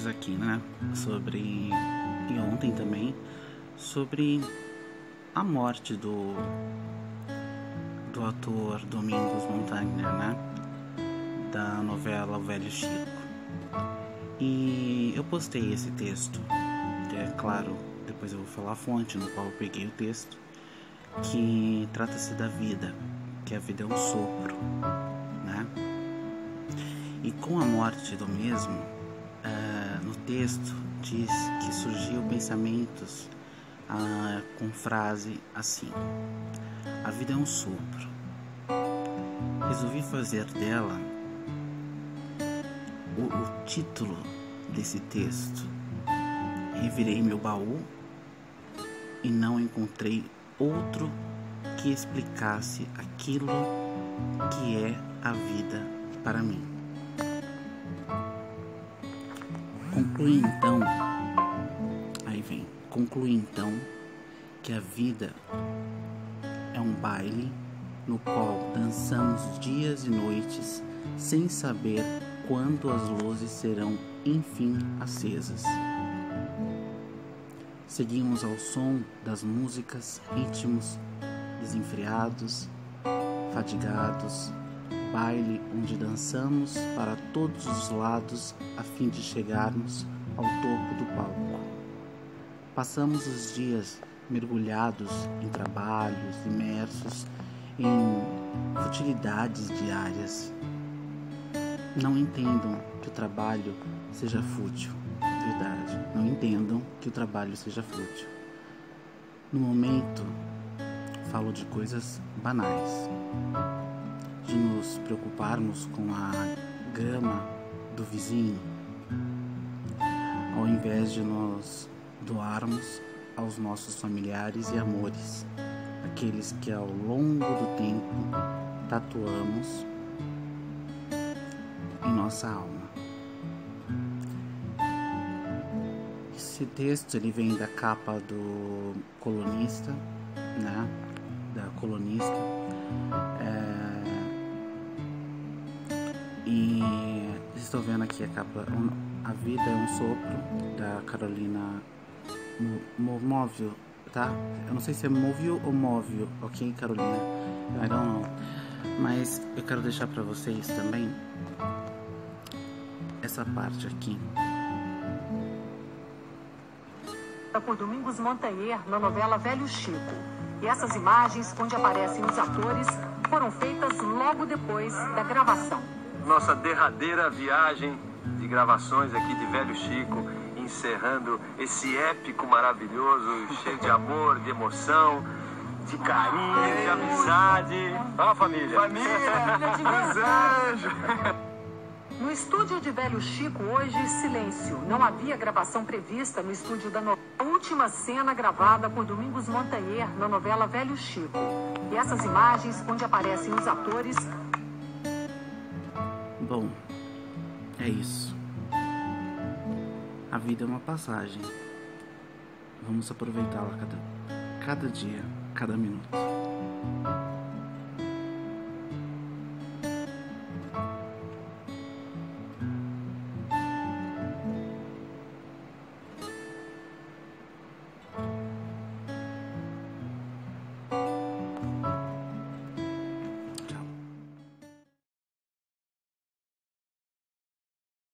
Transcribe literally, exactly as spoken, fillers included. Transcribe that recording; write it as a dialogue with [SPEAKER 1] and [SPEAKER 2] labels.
[SPEAKER 1] dias aqui, né, sobre, e ontem também, sobre a morte do, do ator Domingos Montaner, né, da novela O Velho Chico. E eu postei esse texto, que é claro, depois eu vou falar a fonte no qual eu peguei o texto, que trata-se da vida, que a vida é um sopro, né? E com a morte do mesmo, uh, no texto diz que surgiu pensamentos uh, com frase assim: a vida é um sopro. Resolvi fazer dela o, o título desse texto. Revirei meu baú e não encontrei outro que explicasse aquilo que é a vida para mim. Concluí então, aí vem, concluí então que a vida é um baile no qual dançamos dias e noites sem saber quando as luzes serão enfim acesas. Seguimos ao som das músicas, ritmos desenfreados, fadigados, baile onde dançamos para todos os lados a fim de chegarmos ao topo do palco. Passamos os dias mergulhados em trabalhos, imersos em futilidades diárias. Não entendam que o trabalho seja fútil. Verdade, não entendam que o trabalho seja fútil. No momento, falo de coisas banais, de nos preocuparmos com a grama do vizinho, ao invés de nos doarmos aos nossos familiares e amores, aqueles que ao longo do tempo tatuamos em nossa alma. Esse texto ele vem da capa do Colunista, né? Da Colunista. É... E vocês estão vendo aqui a capa. A vida é um sopro, da Carolina Móvil, tá? Eu não sei se é Móvil ou Móvil, ok, Carolina? I don't know. Mas eu quero deixar pra vocês também essa parte aqui.
[SPEAKER 2] Por Domingos Montaner na novela Velho Chico. E essas imagens, onde aparecem os atores, foram feitas logo depois da gravação.
[SPEAKER 3] Nossa derradeira viagem de gravações aqui de Velho Chico, encerrando esse épico maravilhoso, cheio de amor, de emoção, de carinho, de amizade. Fala, família.
[SPEAKER 2] Família, de
[SPEAKER 3] anjos.
[SPEAKER 2] No estúdio de Velho Chico, hoje, silêncio. Não havia gravação prevista no estúdio da novela. A última cena gravada por Domingos Montaner na novela Velho Chico. E essas imagens, onde aparecem os atores...
[SPEAKER 1] Bom, é isso. A vida é uma passagem. Vamos aproveitá-la cada, cada dia, cada minuto.